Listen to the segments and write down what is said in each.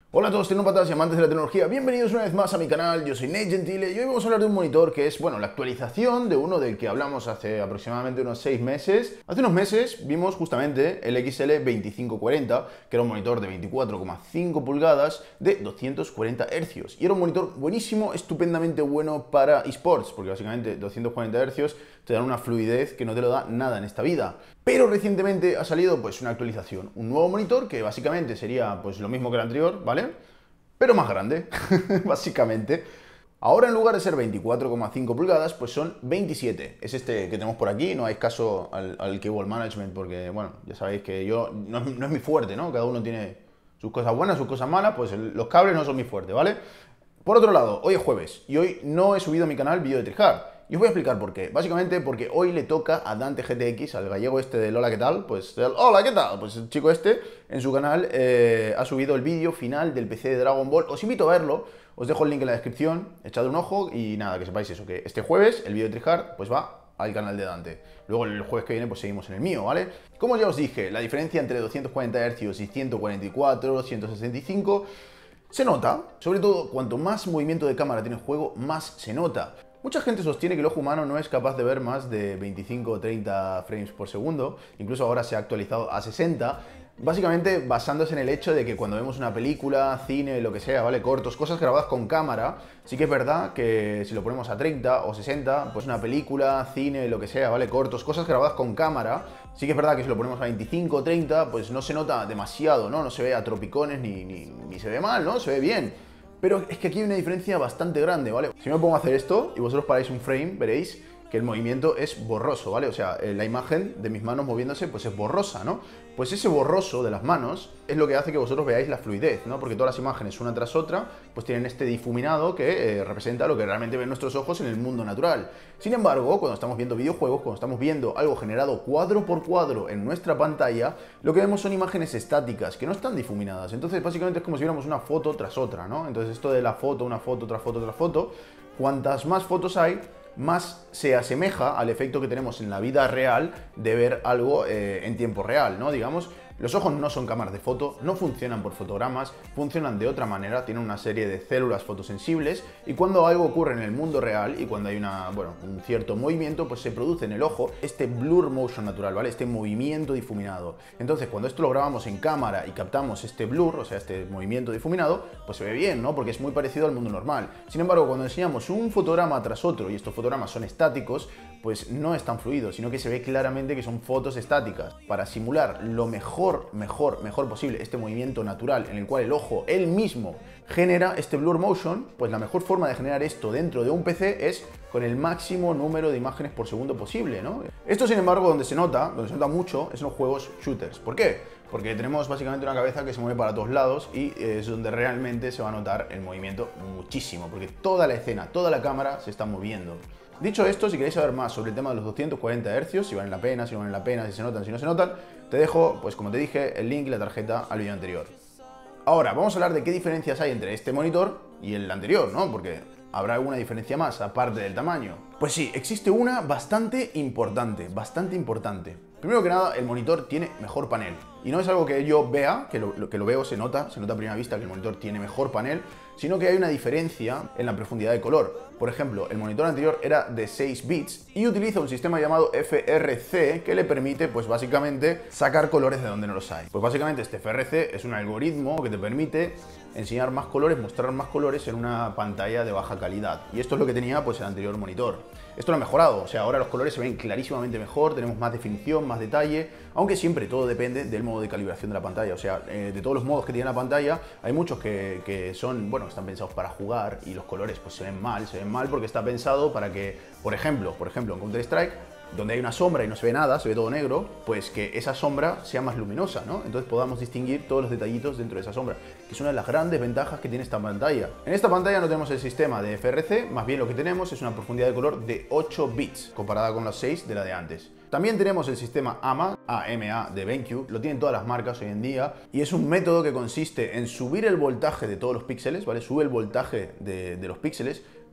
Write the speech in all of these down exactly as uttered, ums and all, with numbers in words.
Hola a todos tecnópatas y amantes de la tecnología, bienvenidos una vez más a mi canal. Yo soy Nate Gentile y hoy vamos a hablar de un monitor que es, bueno, la actualización de uno del que hablamos hace aproximadamente unos seis meses. Hace unos meses vimos justamente el X L veinticinco cuarenta, que era un monitor de veinticuatro coma cinco pulgadas de doscientos cuarenta hercios. Y era un monitor buenísimo, estupendamente bueno para eSports, porque básicamente doscientos cuarenta hercios te dan una fluidez que no te lo da nada en esta vida. Pero recientemente ha salido pues una actualización, un nuevo monitor que básicamente sería pues lo mismo que el anterior, ¿vale? Pero más grande, básicamente. Ahora en lugar de ser veinticuatro coma cinco pulgadas, pues son veintisiete. Es este que tenemos por aquí, no hay caso al, al Cable Management porque, bueno, ya sabéis que yo no, no es mi fuerte, ¿no? Cada uno tiene sus cosas buenas, sus cosas malas, pues el, los cables no son mi fuerte, ¿vale? Por otro lado, hoy es jueves y hoy no he subido a mi canal vídeo de Tryhard. Y os voy a explicar por qué. Básicamente porque hoy le toca a Dante G T X, al gallego este del Hola, ¿qué tal? Pues del Hola, ¿qué tal? Pues el chico este, en su canal, eh, ha subido el vídeo final del P C de Dragon Ball. Os invito a verlo, os dejo el link en la descripción, echad un ojo y nada, que sepáis eso, que este jueves el vídeo de Tryhard pues va al canal de Dante. Luego el jueves que viene pues seguimos en el mío, ¿vale? Como ya os dije, la diferencia entre doscientos cuarenta hercios y ciento cuarenta y cuatro, ciento sesenta y cinco... se nota, sobre todo cuanto más movimiento de cámara tiene el juego, más se nota. Mucha gente sostiene que el ojo humano no es capaz de ver más de veinticinco o treinta frames por segundo, incluso ahora se ha actualizado a sesenta, básicamente basándose en el hecho de que cuando vemos una película, cine, lo que sea, ¿vale? Cortos, cosas grabadas con cámara, sí que es verdad que si lo ponemos a treinta o sesenta, pues una película, cine, lo que sea, ¿vale? Cortos, cosas grabadas con cámara, sí que es verdad que si lo ponemos a veinticinco o treinta, pues no se nota demasiado, ¿no? No se ve a tropicones ni, ni, ni se ve mal, ¿no? Se ve bien. Pero es que aquí hay una diferencia bastante grande, ¿vale? Si me pongo a hacer esto y vosotros paráis un frame, veréis que el movimiento es borroso, ¿vale? O sea, la imagen de mis manos moviéndose pues es borrosa, ¿no? Pues ese borroso de las manos es lo que hace que vosotros veáis la fluidez, ¿no? Porque todas las imágenes, una tras otra, pues tienen este difuminado que eh, representa lo que realmente ven nuestros ojos en el mundo natural. Sin embargo, cuando estamos viendo videojuegos, cuando estamos viendo algo generado cuadro por cuadro en nuestra pantalla, lo que vemos son imágenes estáticas, que no están difuminadas. Entonces, básicamente es como si viéramos una foto tras otra, ¿no? Entonces, esto de la foto, una foto, tras foto, tras foto, cuantas más fotos hay, más se asemeja al efecto que tenemos en la vida real de ver algo eh, en tiempo real, ¿no? Digamos, los ojos no son cámaras de foto, no funcionan por fotogramas, funcionan de otra manera, tienen una serie de células fotosensibles y cuando algo ocurre en el mundo real y cuando hay una, bueno, un cierto movimiento, pues se produce en el ojo este blur motion natural, ¿vale? Este movimiento difuminado. Entonces, cuando esto lo grabamos en cámara y captamos este blur, o sea, este movimiento difuminado, pues se ve bien, ¿no? Porque es muy parecido al mundo normal. Sin embargo, cuando enseñamos un fotograma tras otro y estos fotogramas son estáticos, pues no es tan fluido, sino que se ve claramente que son fotos estáticas. Para simular lo mejor, mejor, mejor posible este movimiento natural en el cual el ojo él mismo genera este blur motion, pues la mejor forma de generar esto dentro de un P C es con el máximo número de imágenes por segundo posible, ¿no? Esto, sin embargo, donde se nota, donde se nota mucho, es en los juegos shooters. ¿Por qué? Porque tenemos básicamente una cabeza que se mueve para todos lados y es donde realmente se va a notar el movimiento muchísimo, porque toda la escena, toda la cámara se está moviendo. Dicho esto, si queréis saber más sobre el tema de los doscientos cuarenta hercios, si valen la pena, si no valen la pena, si se notan, si no se notan, te dejo, pues como te dije, el link y la tarjeta al vídeo anterior. Ahora, vamos a hablar de qué diferencias hay entre este monitor y el anterior, ¿no? Porque habrá alguna diferencia más, aparte del tamaño. Pues sí, existe una bastante importante, bastante importante. Primero que nada, el monitor tiene mejor panel. Y no es algo que yo vea, que lo, lo que lo veo se nota, se nota a primera vista que el monitor tiene mejor panel, sino que hay una diferencia en la profundidad de color. Por ejemplo, el monitor anterior era de seis bits y utiliza un sistema llamado F R C que le permite, pues básicamente, sacar colores de donde no los hay. Pues básicamente este F R C es un algoritmo que te permite enseñar más colores, mostrar más colores en una pantalla de baja calidad. Y esto es lo que tenía pues el anterior monitor. Esto lo ha mejorado, o sea, ahora los colores se ven clarísimamente mejor, tenemos más definición, más detalle, aunque siempre todo depende del modo de calibración de la pantalla. O sea, eh, de todos los modos que tiene la pantalla, hay muchos que, que son, bueno, están pensados para jugar y los colores pues se ven mal, se ven mal porque está pensado para que, por ejemplo, por ejemplo en Counter-Strike, donde hay una sombra y no se ve nada, se ve todo negro, pues que esa sombra sea más luminosa, ¿no? Entonces podamos distinguir todos los detallitos dentro de esa sombra, que es una de las grandes ventajas que tiene esta pantalla. En esta pantalla no tenemos el sistema de F R C, más bien lo que tenemos es una profundidad de color de ocho bits, comparada con los seis de la de antes. También tenemos el sistema A M A, A M A de BenQ, lo tienen todas las marcas hoy en día, y es un método que consiste en subir el voltaje de todos los píxeles, ¿vale? Sube el voltaje de, de los píxeles,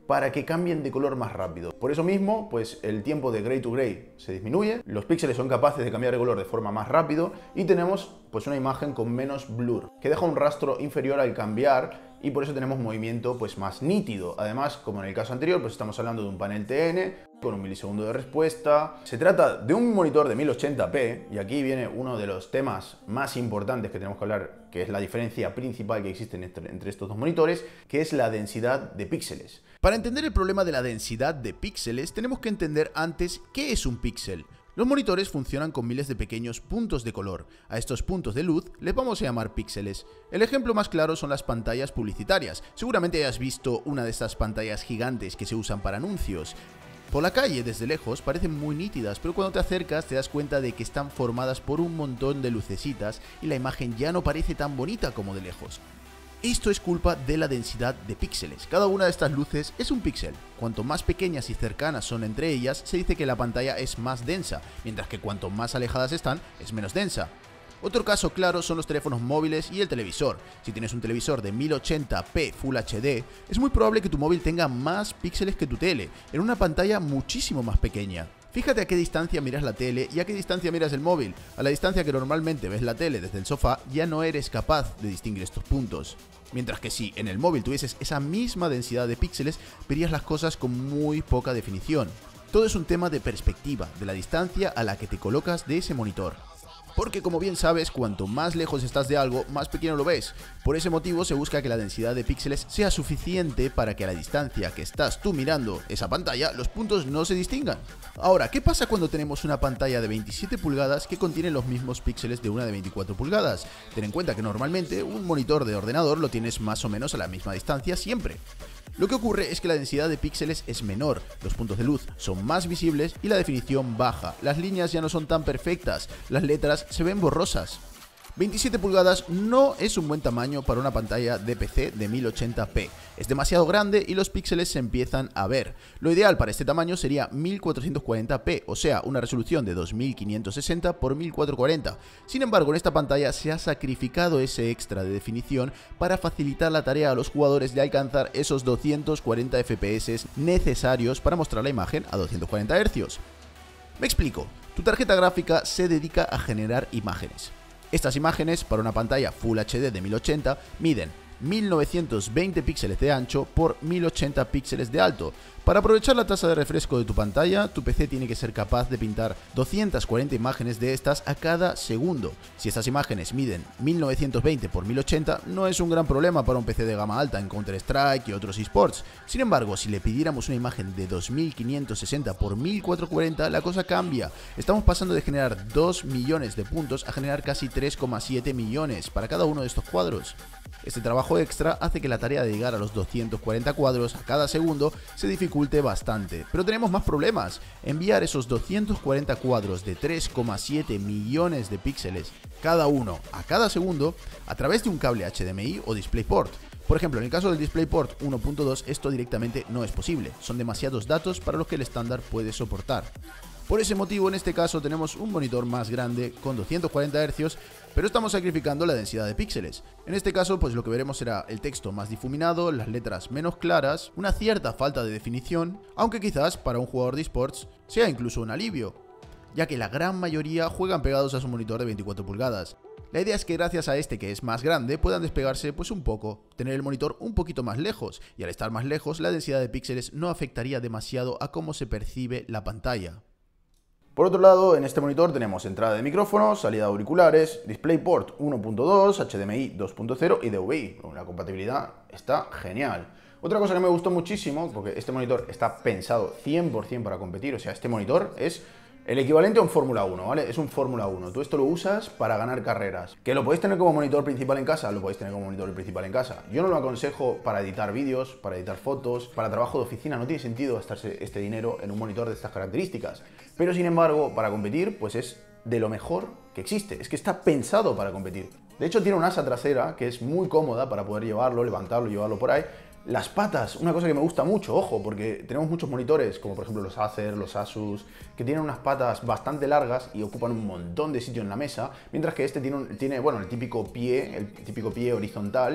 para que cambien de color más rápido. Por eso mismo, pues el tiempo de gray to gray se disminuye, los píxeles son capaces de cambiar de color de forma más rápido y tenemos pues una imagen con menos blur, que deja un rastro inferior al cambiar y por eso tenemos movimiento pues más nítido. Además, como en el caso anterior, pues estamos hablando de un panel T N con un milisegundo de respuesta. Se trata de un monitor de mil ochenta p y aquí viene uno de los temas más importantes que tenemos que hablar, que es la diferencia principal que existe entre, entre estos dos monitores, que es la densidad de píxeles. Para entender el problema de la densidad de píxeles, tenemos que entender antes qué es un píxel. Los monitores funcionan con miles de pequeños puntos de color. A estos puntos de luz les vamos a llamar píxeles. El ejemplo más claro son las pantallas publicitarias. Seguramente hayas visto una de estas pantallas gigantes que se usan para anuncios. Por la calle, desde lejos, parecen muy nítidas, pero cuando te acercas te das cuenta de que están formadas por un montón de lucecitas y la imagen ya no parece tan bonita como de lejos. Esto es culpa de la densidad de píxeles. Cada una de estas luces es un píxel. Cuanto más pequeñas y cercanas son entre ellas, se dice que la pantalla es más densa, mientras que cuanto más alejadas están, es menos densa. Otro caso claro son los teléfonos móviles y el televisor. Si tienes un televisor de mil ochenta p Full H D, es muy probable que tu móvil tenga más píxeles que tu tele, en una pantalla muchísimo más pequeña. Fíjate a qué distancia miras la tele y a qué distancia miras el móvil. A la distancia que normalmente ves la tele desde el sofá, ya no eres capaz de distinguir estos puntos. Mientras que si en el móvil tuvieses esa misma densidad de píxeles, verías las cosas con muy poca definición. Todo es un tema de perspectiva, de la distancia a la que te colocas de ese monitor. Porque como bien sabes, cuanto más lejos estás de algo, más pequeño lo ves. Por ese motivo se busca que la densidad de píxeles sea suficiente para que a la distancia que estás tú mirando esa pantalla, los puntos no se distingan. Ahora, ¿qué pasa cuando tenemos una pantalla de veintisiete pulgadas que contiene los mismos píxeles de una de veinticuatro pulgadas? Ten en cuenta que normalmente un monitor de ordenador lo tienes más o menos a la misma distancia siempre. Lo que ocurre es que la densidad de píxeles es menor, los puntos de luz son más visibles y la definición baja, las líneas ya no son tan perfectas, las letras se ven borrosas. veintisiete pulgadas no es un buen tamaño para una pantalla de P C de mil ochenta p. Es demasiado grande y los píxeles se empiezan a ver. Lo ideal para este tamaño sería mil cuatrocientos cuarenta p, o sea, una resolución de dos mil quinientos sesenta por mil cuatrocientos cuarenta. Sin embargo, en esta pantalla se ha sacrificado ese extra de definición para facilitar la tarea a los jugadores de alcanzar esos doscientos cuarenta F P S necesarios para mostrar la imagen a doscientos cuarenta hercios. Me explico. Tu tarjeta gráfica se dedica a generar imágenes. Estas imágenes, para una pantalla Full H D de mil ochenta, miden mil novecientos veinte píxeles de ancho por mil ochenta píxeles de alto. Para aprovechar la tasa de refresco de tu pantalla, tu P C tiene que ser capaz de pintar doscientas cuarenta imágenes de estas a cada segundo. Si estas imágenes miden mil novecientos veinte por mil ochenta, no es un gran problema para un P C de gama alta en Counter-Strike y otros esports. Sin embargo, si le pidiéramos una imagen de dos mil quinientos sesenta por mil cuatrocientos cuarenta, la cosa cambia. Estamos pasando de generar dos millones de puntos a generar casi tres coma siete millones para cada uno de estos cuadros. Este trabajo extra hace que la tarea de llegar a los doscientos cuarenta cuadros a cada segundo se dificulte bastante, pero tenemos más problemas. Enviar esos doscientos cuarenta cuadros de tres coma siete millones de píxeles cada uno a cada segundo a través de un cable H D M I o DisplayPort. Por ejemplo, en el caso del DisplayPort uno punto dos esto directamente no es posible, son demasiados datos para los que el estándar puede soportar. Por ese motivo, en este caso tenemos un monitor más grande con doscientos cuarenta hercios, pero estamos sacrificando la densidad de píxeles. En este caso, pues lo que veremos será el texto más difuminado, las letras menos claras, una cierta falta de definición, aunque quizás para un jugador de esports sea incluso un alivio, ya que la gran mayoría juegan pegados a su monitor de veinticuatro pulgadas. La idea es que gracias a este que es más grande puedan despegarse pues un poco, tener el monitor un poquito más lejos, y al estar más lejos la densidad de píxeles no afectaría demasiado a cómo se percibe la pantalla. Por otro lado, en este monitor tenemos entrada de micrófono, salida de auriculares, DisplayPort uno punto dos, H D M I dos punto cero y D V I. La compatibilidad está genial. Otra cosa que me gustó muchísimo, porque este monitor está pensado cien por cien para competir, o sea, este monitor es el equivalente a un Fórmula uno, ¿vale? Es un Fórmula uno. Tú esto lo usas para ganar carreras. ¿Que lo podéis tener como monitor principal en casa? Lo podéis tener como monitor principal en casa. Yo no lo aconsejo para editar vídeos, para editar fotos, para trabajo de oficina. No tiene sentido gastarse este dinero en un monitor de estas características. Pero sin embargo, para competir, pues es de lo mejor que existe. Es que está pensado para competir. De hecho, tiene una asa trasera que es muy cómoda para poder llevarlo, levantarlo, llevarlo por ahí. Las patas, una cosa que me gusta mucho, ojo, porque tenemos muchos monitores, como por ejemplo los Acer, los Asus, que tienen unas patas bastante largas y ocupan un montón de sitio en la mesa, mientras que este tiene, un, tiene bueno, el típico pie, el típico pie horizontal,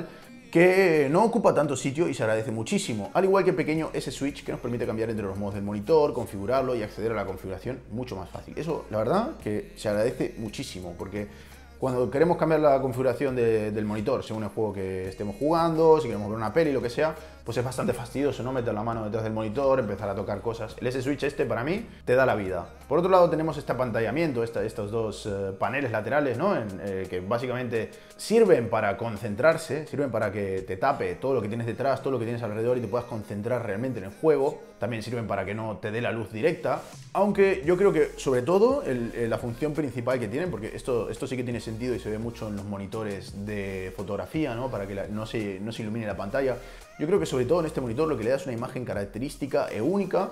que no ocupa tanto sitio y se agradece muchísimo, al igual que el pequeño S-Switch que nos permite cambiar entre los modos del monitor, configurarlo y acceder a la configuración mucho más fácil. Eso, la verdad, que se agradece muchísimo, porque cuando queremos cambiar la configuración de, del monitor según el juego que estemos jugando, si queremos ver una peli, lo que sea, pues es bastante fastidioso, ¿no? Meter la mano detrás del monitor, empezar a tocar cosas. El S-Switch este, para mí, te da la vida. Por otro lado, tenemos este apantallamiento, esta, estos dos eh, paneles laterales, ¿no? En, eh, que básicamente sirven para concentrarse, sirven para que te tape todo lo que tienes detrás, todo lo que tienes alrededor y te puedas concentrar realmente en el juego. También sirven para que no te dé la luz directa. Aunque yo creo que, sobre todo, el, el, la función principal que tienen, porque esto, esto sí que tiene sentido y se ve mucho en los monitores de fotografía, ¿no? Para que la, no, se, no se ilumine la pantalla. Yo creo que sobre todo en este monitor lo que le da es una imagen característica e única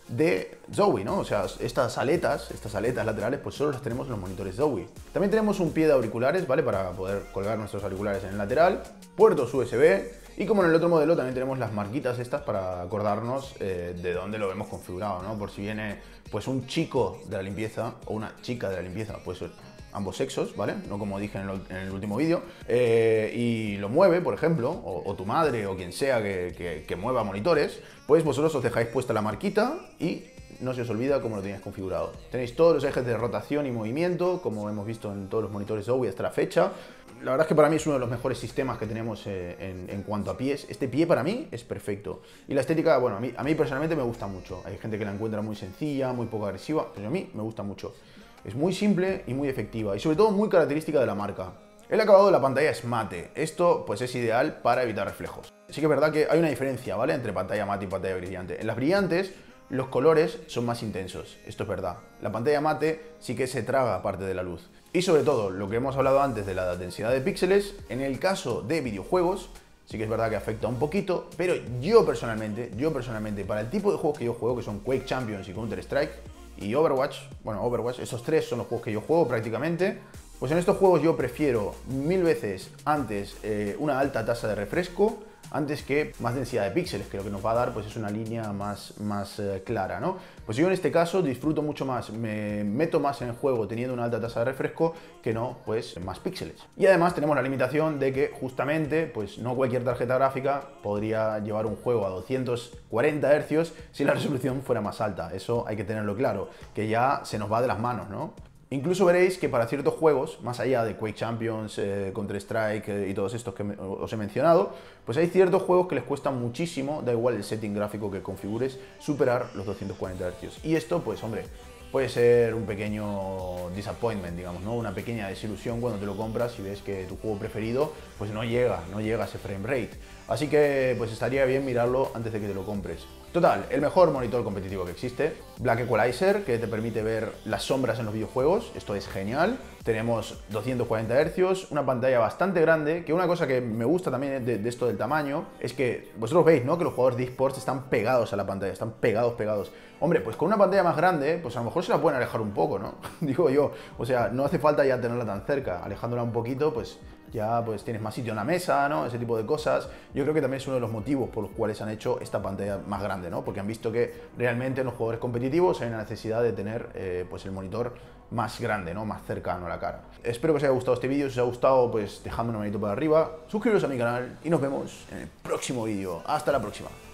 de Zowie, ¿no? O sea, estas aletas, estas aletas laterales, pues solo las tenemos en los monitores Zowie. También tenemos un pie de auriculares, ¿vale? Para poder colgar nuestros auriculares en el lateral, puertos U S B y como en el otro modelo también tenemos las marquitas estas para acordarnos eh, de dónde lo hemos configurado, ¿no? Por si viene pues un chico de la limpieza o una chica de la limpieza, pues ambos sexos, ¿vale? No como dije en el, en el último vídeo, eh, y lo mueve, por ejemplo, o, o tu madre o quien sea que, que, que mueva monitores, pues vosotros os dejáis puesta la marquita y no se os olvida cómo lo tenéis configurado. Tenéis todos los ejes de rotación y movimiento, como hemos visto en todos los monitores Zowie hasta la fecha. La verdad es que para mí es uno de los mejores sistemas que tenemos eh, en, en cuanto a pies. Este pie para mí es perfecto. Y la estética, bueno, a mí, a mí personalmente me gusta mucho. Hay gente que la encuentra muy sencilla, muy poco agresiva, pero a mí me gusta mucho. Es muy simple y muy efectiva y sobre todo muy característica de la marca. El acabado de la pantalla es mate. Esto pues es ideal para evitar reflejos. Sí que es verdad que hay una diferencia, ¿vale? Entre pantalla mate y pantalla brillante. En las brillantes los colores son más intensos, esto es verdad. La pantalla mate sí que se traga parte de la luz. Y sobre todo, lo que hemos hablado antes de la densidad de píxeles, en el caso de videojuegos, sí que es verdad que afecta un poquito, pero yo personalmente, yo personalmente, para el tipo de juegos que yo juego, que son Quake Champions y Counter-Strike, y Overwatch, bueno, Overwatch, esos tres son los juegos que yo juego prácticamente, pues en estos juegos yo prefiero mil veces antes eh, una alta tasa de refresco antes que más densidad de píxeles, que lo que nos va a dar pues es una línea más, más eh, clara, ¿no? Pues yo en este caso disfruto mucho más, me meto más en el juego teniendo una alta tasa de refresco que no, pues más píxeles. Y además tenemos la limitación de que justamente, pues no cualquier tarjeta gráfica podría llevar un juego a doscientos cuarenta hercios si la resolución fuera más alta. Eso hay que tenerlo claro, que ya se nos va de las manos, ¿no? Incluso veréis que para ciertos juegos, más allá de Quake Champions, eh, Counter-Strike eh, y todos estos que me, os he mencionado, pues hay ciertos juegos que les cuesta muchísimo, da igual el setting gráfico que configures, superar los doscientos cuarenta hercios. Y esto, pues hombre, puede ser un pequeño disappointment, digamos, ¿no? Una pequeña desilusión cuando te lo compras y ves que tu juego preferido pues no llega, no llega a ese frame rate. Así que pues estaría bien mirarlo antes de que te lo compres. Total, el mejor monitor competitivo que existe, Black Equalizer, que te permite ver las sombras en los videojuegos, esto es genial. Tenemos doscientos cuarenta hercios, una pantalla bastante grande, que una cosa que me gusta también de, de esto del tamaño, es que vosotros veis, ¿no? Que los jugadores de eSports están pegados a la pantalla, están pegados, pegados. Hombre, pues con una pantalla más grande, pues a lo mejor se la pueden alejar un poco, ¿no? Digo yo, o sea, no hace falta ya tenerla tan cerca, alejándola un poquito, pues ya pues tienes más sitio en la mesa, ¿no? Ese tipo de cosas. Yo creo que también es uno de los motivos por los cuales han hecho esta pantalla más grande, ¿no? Porque han visto que realmente en los jugadores competitivos hay una necesidad de tener eh, pues el monitor más grande, ¿no? Más cercano a la cara. Espero que os haya gustado este vídeo. Si os ha gustado, pues dejadme un manito para arriba, suscribiros a mi canal y nos vemos en el próximo vídeo. Hasta la próxima.